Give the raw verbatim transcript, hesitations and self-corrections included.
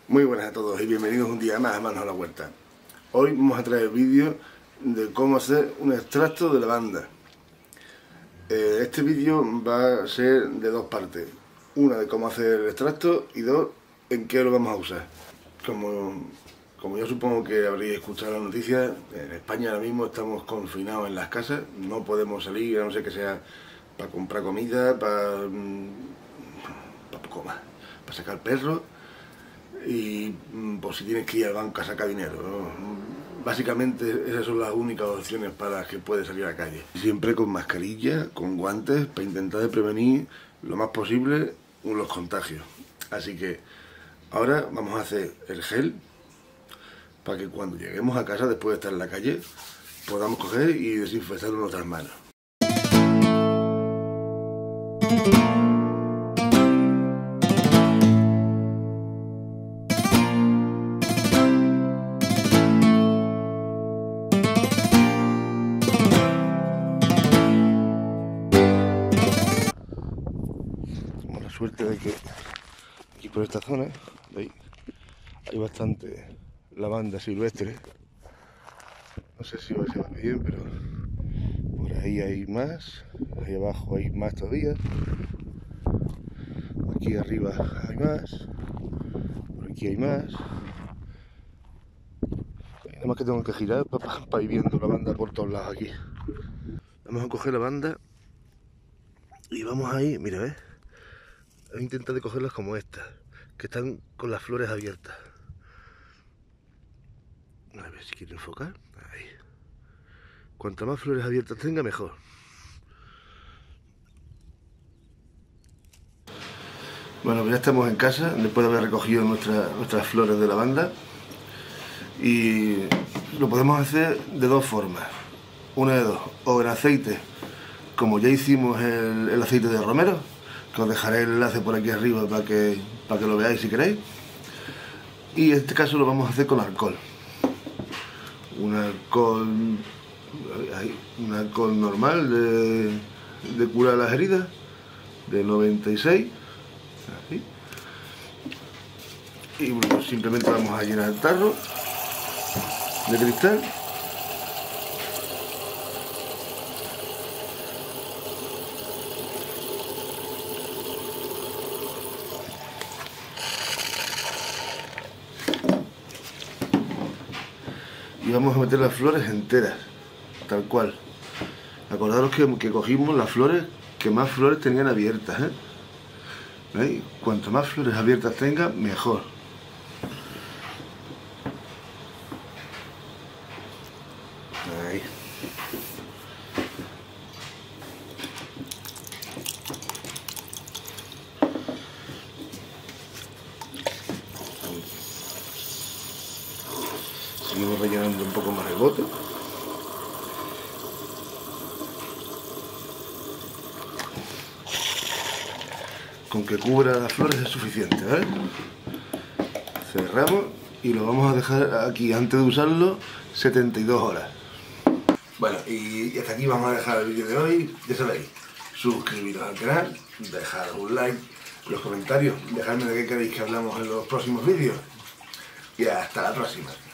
Muy buenas a todos y bienvenidos un día más a Manos a la Huerta. Hoy vamos a traer vídeo de cómo hacer un extracto de lavanda. Eh, este vídeo va a ser de dos partes. Una de cómo hacer el extracto y dos en qué lo vamos a usar. Como, como yo supongo que habréis escuchado las noticias, en España ahora mismo estamos confinados en las casas. No podemos salir, a no ser que sea para comprar comida, para, para poco más, para sacar perros. Y por si tienes que ir al banco a sacar dinero, ¿no? Básicamente esas son las únicas opciones para las que puedes salir a la calle. Siempre con mascarilla, con guantes, para intentar prevenir lo más posible los contagios. Así que ahora vamos a hacer el gel para que cuando lleguemos a casa después de estar en la calle podamos coger y desinfectar nuestras manos. Suerte de que aquí por esta zona, ¿veis? Hay bastante lavanda silvestre. No sé si se va bien, pero por ahí hay más, ahí abajo hay más todavía, aquí arriba hay más, por aquí hay más. Nada más que tengo que girar para, para ir viendo lavanda por todos lados aquí. Vamos a coger la lavanda y vamos ahí, mira, ¿ves? He intentado de cogerlas como estas, que están con las flores abiertas. A ver si quiero enfocar. Ahí. Cuanto más flores abiertas tenga, mejor. Bueno, pues ya estamos en casa, después de haber recogido nuestra, nuestras flores de lavanda. Y lo podemos hacer de dos formas. Una de dos, o en aceite, como ya hicimos el, el aceite de romero, que os dejaré el enlace por aquí arriba para que, para que lo veáis si queréis. Y en este caso lo vamos a hacer con alcohol. Un alcohol, un alcohol normal de, de curar las heridas, de noventa y seis. Así. Y bueno, simplemente vamos a llenar el tarro de cristal. Y vamos a meter las flores enteras, tal cual. Acordaros que, que cogimos las flores que más flores tenían abiertas, ¿eh? ¿Veis? Cuanto más flores abiertas tenga, mejor. Ahí. Seguimos rellenando un poco más el bote. Con que cubra las flores es suficiente, ¿vale? Cerramos y lo vamos a dejar aquí, antes de usarlo, setenta y dos horas. Bueno, y hasta aquí vamos a dejar el vídeo de hoy. Ya sabéis, suscribiros al canal, dejad un like, los comentarios, dejadme de qué queréis que hablamos en los próximos vídeos. Y hasta la próxima.